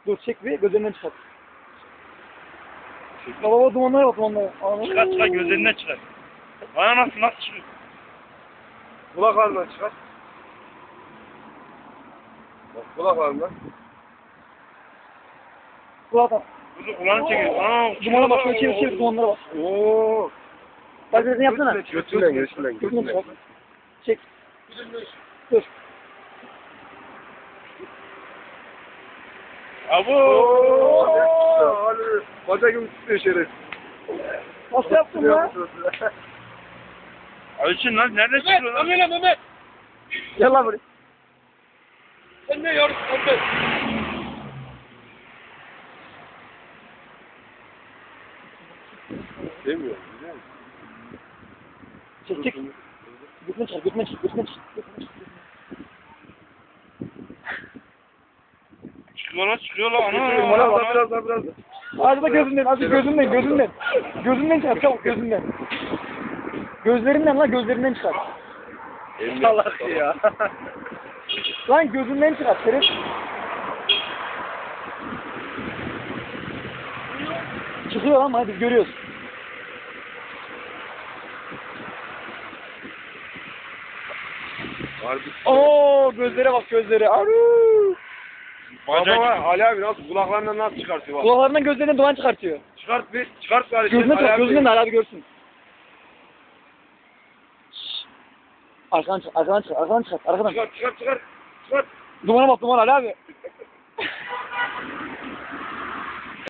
Dur çek bir gözlerinden çıkart. Baba dumanlara bak dumanlara. Çıkar çıkar gözlerinden çıkar. Bana nasıl çıkıyor? Kulaklarından çıkar. Bak kulaklarından. Kulağdan. Kuzu kulağını çekiyor. Dumana bak şöyle çevir dumanlara bak. Oo. Bak gözünü yapsana. Götünden. Gözünden çıkart. Çek. Dur. Abo. Hadi. Bacak gibi tutuyor şeref. Nasıl yaptın lan? Ayçin lan nerede çıkıyor lan? Mehmet. Gel lan buraya. Sen ne yavrum? Mehmet. Demiyor. Biliyor musun? Çek çek. Götünden çıkart. Götünden çıkart. Götünden çıkart. Çıkıyor lan çıkıyor lan. Bana bak biraz daha. Azıcık da gözünden. Azıcık gözünden. Gözünden çıkart. Çabuk gözünden. Gözlerinden lan gözlerinden çıkart. Salak ya. Lan gözünden çıkart. Şeref. Çıkıyor lan hadi biz görüyoruz. Oo gözlere bak gözlere. Aru. Baba Ali abi nasıl kulaklarından nasıl çıkartıyor bak. Kulaklarından gözlerinden duman çıkartıyor. Çıkart bir çıkart bari. Gözüne Ali çıkart. abi. Gözünden de Ali abi görsün. Arkadan çık. Arkadan çık. Arkadan çık. Arkadan. Çıkart. Dumana bak duman Ali abi.